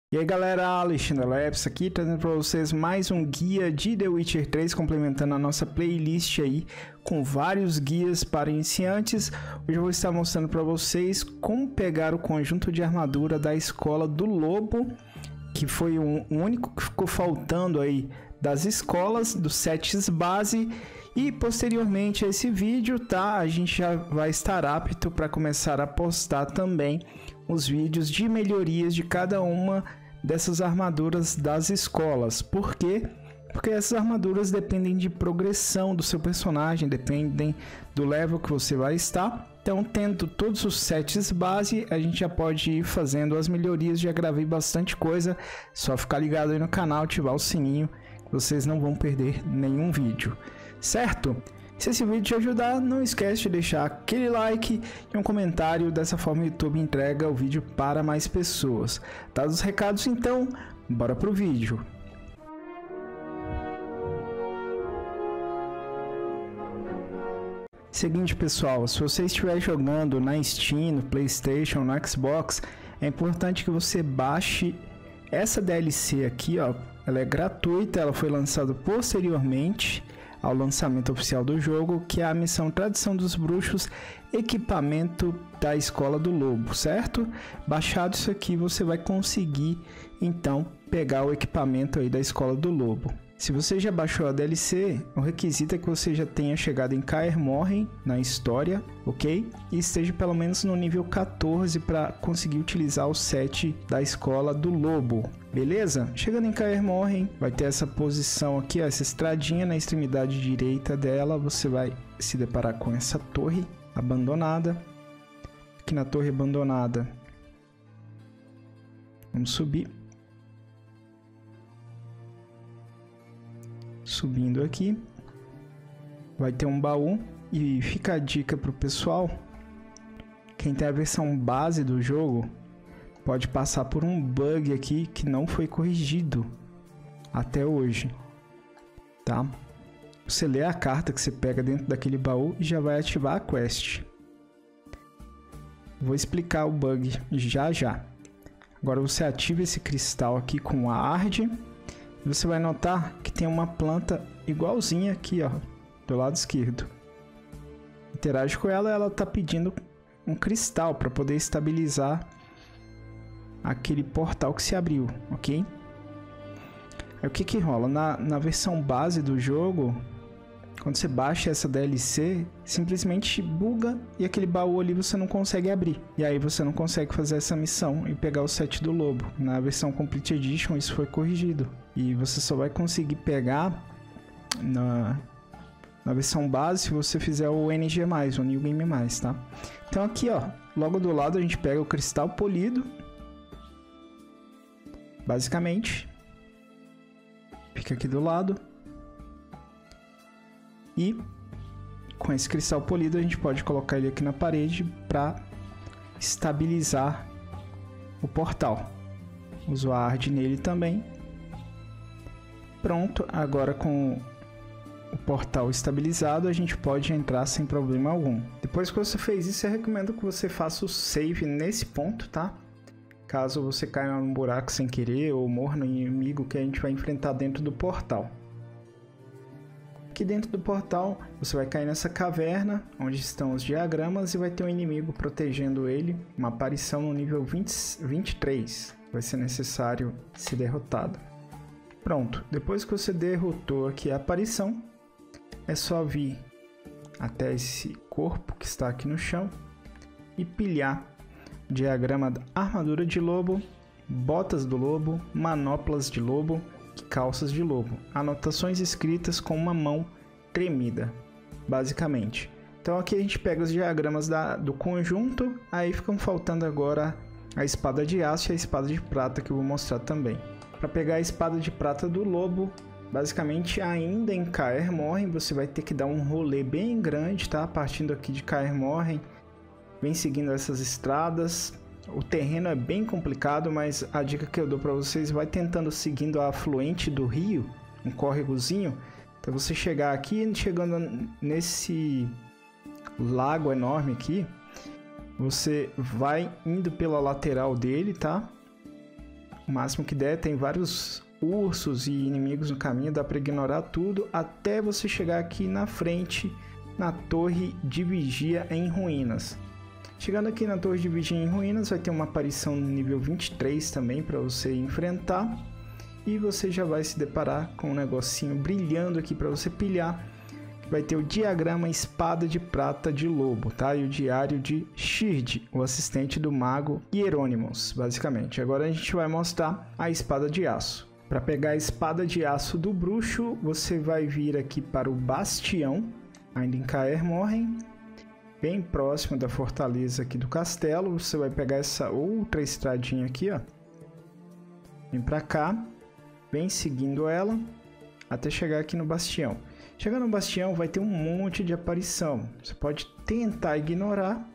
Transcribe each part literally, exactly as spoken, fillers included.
E aí galera, Alexandre Leps aqui, trazendo para vocês mais um guia de The Witcher três, complementando a nossa playlist aí com vários guias para iniciantes. Hoje eu vou estar mostrando para vocês como pegar o conjunto de armadura da Escola do Lobo, que foi o único que ficou faltando aí das escolas, dos sets base. E posteriormente a esse vídeo, tá, a gente já vai estar apto para começar a postar também os vídeos de melhorias de cada uma dessas armaduras das escolas. Por quê? Porque essas armaduras dependem de progressão do seu personagem, dependem do level que você vai estar. Então, tendo todos os sets base, a gente já pode ir fazendo as melhorias. Já gravei bastante coisa, só ficar ligado aí no canal, ativar o sininho, vocês não vão perder nenhum vídeo, certo? Se esse vídeo te ajudar, não esquece de deixar aquele like e um comentário. Dessa forma o YouTube entrega o vídeo para mais pessoas. Dados os recados, então, bora pro vídeo. Seguinte pessoal, se você estiver jogando na Steam, no PlayStation, no Xbox, é importante que você baixe essa D L C aqui, ó. Ela é gratuita, ela foi lançada posteriormente ao lançamento oficial do jogo, que é a missão Tradição dos Bruxos, equipamento da Escola do Lobo, certo? Baixado isso aqui, você vai conseguir então pegar o equipamento aí da Escola do Lobo. Se você já baixou a D L C, o requisito é que você já tenha chegado em Kaer Morhen na história, ok? E esteja pelo menos no nível quatorze para conseguir utilizar o set da Escola do Lobo. Beleza? Chegando em Kaer Morhen, vai ter essa posição aqui, ó, essa estradinha na extremidade direita dela. Você vai se deparar com essa torre abandonada. Aqui na torre abandonada, vamos subir. Subindo aqui, vai ter um baú. E fica a dica pro pessoal: quem tem a versão base do jogo pode passar por um bug aqui que não foi corrigido até hoje, tá? Você lê a carta que você pega dentro daquele baú e já vai ativar a quest. Vou explicar o bug já já. Agora você ativa esse cristal aqui com a Ard. Você vai notar que tem uma planta igualzinha aqui, ó, do lado esquerdo. Interage com ela, ela tá pedindo um cristal para poder estabilizar aquele portal que se abriu, ok? Aí o que que rola? Na, na versão base do jogo, quando você baixa essa D L C, simplesmente buga e aquele baú ali você não consegue abrir. E aí você não consegue fazer essa missão e pegar o set do lobo. Na versão Complete Edition isso foi corrigido. E você só vai conseguir pegar na, na versão base se você fizer o N G mais, o New Game mais, tá? Então aqui, ó, logo do lado a gente pega o cristal polido. Basicamente, fica aqui do lado. E com esse cristal polido a gente pode colocar ele aqui na parede para estabilizar o portal. Uso a Ard nele também. Pronto, agora com o portal estabilizado a gente pode entrar sem problema algum. Depois que você fez isso, eu recomendo que você faça o save nesse ponto, tá? Caso você caia num buraco sem querer ou morra no inimigo que a gente vai enfrentar dentro do portal. Aqui dentro do portal você vai cair nessa caverna onde estão os diagramas e vai ter um inimigo protegendo ele, uma aparição no nível vinte, vinte e três. Vai ser necessário ser derrotado. Pronto, depois que você derrotou aqui a aparição, é só vir até esse corpo que está aqui no chão e pilhar o diagrama da armadura de lobo, botas do lobo, manoplas de lobo e calças de lobo. Anotações escritas com uma mão tremida, basicamente. Então aqui a gente pega os diagramas da, do conjunto, aí ficam faltando agora a espada de aço e a espada de prata que eu vou mostrar também. Para pegar a espada de prata do lobo, basicamente ainda em Kaer Morhen, você vai ter que dar um rolê bem grande, tá? Partindo aqui de Kaer Morhen, vem seguindo essas estradas. O terreno é bem complicado, mas a dica que eu dou para vocês, vai tentando seguindo a afluente do rio, um córregozinho. Então você chegar aqui, chegando nesse lago enorme aqui, você vai indo pela lateral dele, tá? o máximo que der. Tem vários ursos e inimigos no caminho, dá para ignorar tudo até você chegar aqui na frente, na Torre de Vigia em Ruínas. Chegando aqui na Torre de Vigia em Ruínas, vai ter uma aparição no nível vinte e três também para você enfrentar. E você já vai se deparar com um negocinho brilhando aqui para você pilhar. Vai ter o diagrama Espada de Prata de Lobo, tá? E o diário de Shird, o assistente do mago Hieronymus, basicamente. Agora a gente vai mostrar a Espada de Aço. Para pegar a Espada de Aço do Bruxo, você vai vir aqui para o Bastião, ainda em Kaer Morhen, bem próximo da fortaleza aqui do castelo. Você vai pegar essa outra estradinha aqui, ó. Vem para cá, vem seguindo ela, até chegar aqui no Bastião. Chegando no Bastião, vai ter um monte de aparição. Você pode tentar ignorar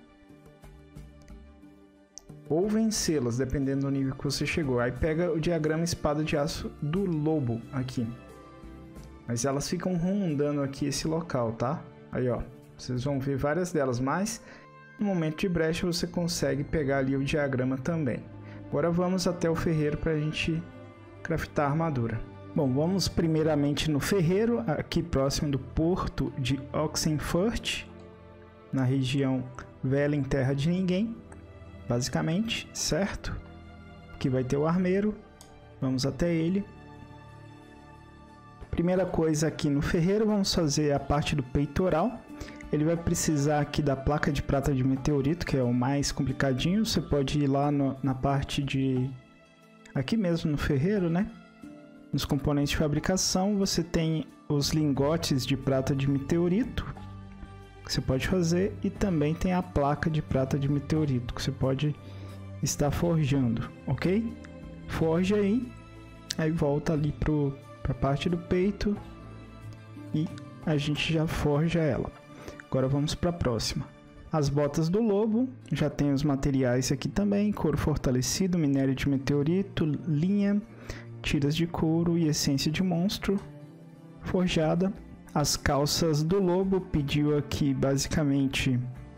ou vencê-las, dependendo do nível que você chegou. Aí pega o diagrama Espada de Aço do Lobo aqui. Mas elas ficam rondando aqui esse local, tá? Aí, ó. Vocês vão ver várias delas, mas no momento de brecha você consegue pegar ali o diagrama também. Agora vamos até o ferreiro para a gente craftar a armadura. Bom, vamos primeiramente no ferreiro, aqui próximo do porto de Oxenfurt, na região Velha em Terra de Ninguém, basicamente, certo? Aqui vai ter o armeiro, vamos até ele. Primeira coisa aqui no ferreiro, vamos fazer a parte do peitoral. Ele vai precisar aqui da placa de prata de meteorito, que é o mais complicadinho. Você pode ir lá no, na parte de... aqui mesmo no ferreiro, né? Nos componentes de fabricação, você tem os lingotes de prata de meteorito, que você pode fazer, e também tem a placa de prata de meteorito, que você pode estar forjando, ok? Forja aí, aí volta ali para a parte do peito e a gente já forja ela. Agora vamos para a próxima. As botas do lobo, já tem os materiais aqui também, couro fortalecido, minério de meteorito, linha, tiras de couro e essência de monstro forjada. As calças do lobo pediu aqui basicamente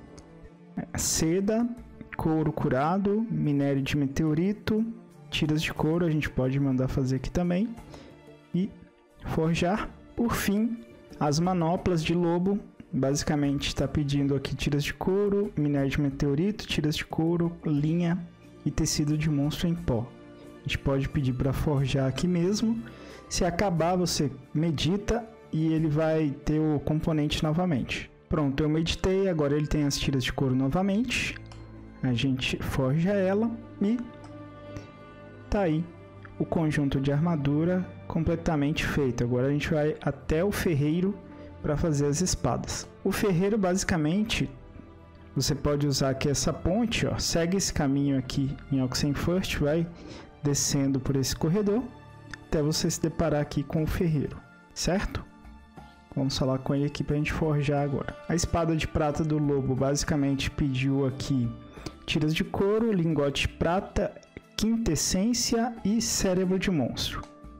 seda, couro curado, minério de meteorito, tiras de couro, a gente pode mandar fazer aqui também e forjar. Por fim, as manoplas de lobo, basicamente está pedindo aqui tiras de couro, minério de meteorito, tiras de couro, linha e tecido de monstro em pó. A gente pode pedir para forjar aqui mesmo. Se acabar, você medita e ele vai ter o componente novamente. Pronto, eu meditei, agora ele tem as tiras de couro novamente. A gente forja ela e tá aí o conjunto de armadura completamente feito. Agora a gente vai até o ferreiro para fazer as espadas. O ferreiro, basicamente, você pode usar aqui essa ponte, ó. Segue esse caminho aqui em Oxenfurt, vai descendo por esse corredor até você se deparar aqui com o ferreiro, certo? Vamos falar com ele aqui para a gente forjar agora. A espada de prata do lobo basicamente pediu aqui tiras de couro, lingote de prata, quintessência e cérebro de monstro.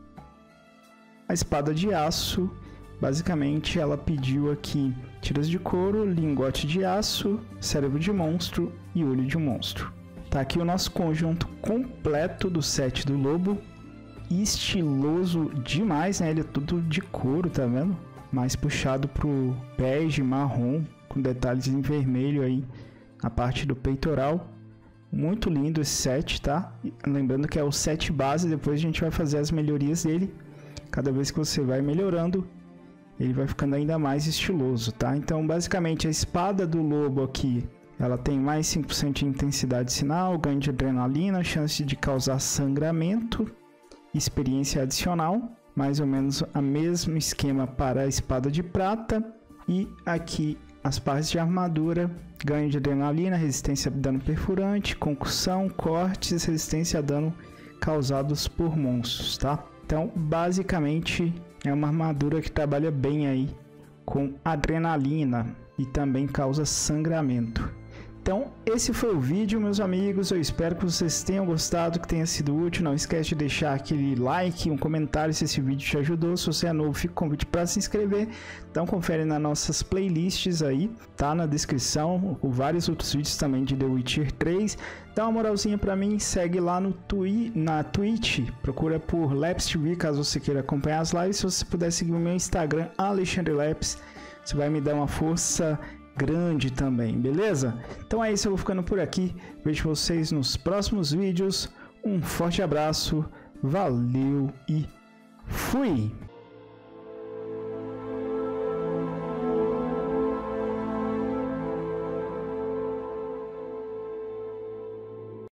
A espada de aço, basicamente ela pediu aqui tiras de couro, lingote de aço, cérebro de monstro e olho de monstro. Tá aqui o nosso conjunto completo do set do lobo. Estiloso demais, né? Ele é tudo de couro, tá vendo? Mais puxado pro bege, marrom, com detalhes em vermelho aí na parte do peitoral. Muito lindo esse set, tá? Lembrando que é o set base, depois a gente vai fazer as melhorias dele. Cada vez que você vai melhorando, ele vai ficando ainda mais estiloso, tá? Então, basicamente, a espada do lobo aqui, ela tem mais cinco por cento de intensidade sinal, ganho de adrenalina, chance de causar sangramento, experiência adicional, mais ou menos o mesmo esquema para a espada de prata. E aqui as partes de armadura, ganho de adrenalina, resistência a dano perfurante, concussão, cortes, resistência a dano causados por monstros, tá? Então, basicamente, é uma armadura que trabalha bem aí com adrenalina e também causa sangramento. Então, esse foi o vídeo, meus amigos. Eu espero que vocês tenham gostado, que tenha sido útil. Não esquece de deixar aquele like, um comentário se esse vídeo te ajudou. Se você é novo, fica o convite para se inscrever. Então, confere nas nossas playlists aí, tá na descrição, com vários outros vídeos também de The Witcher três. Dá uma moralzinha para mim, segue lá no twi na Twitch, procura por Labs T V caso você queira acompanhar as lives. Se você puder seguir o meu Instagram, Alexandre Labs, você vai me dar uma força grande também, beleza? Então é isso, eu vou ficando por aqui. Vejo vocês nos próximos vídeos. Um forte abraço, valeu e fui!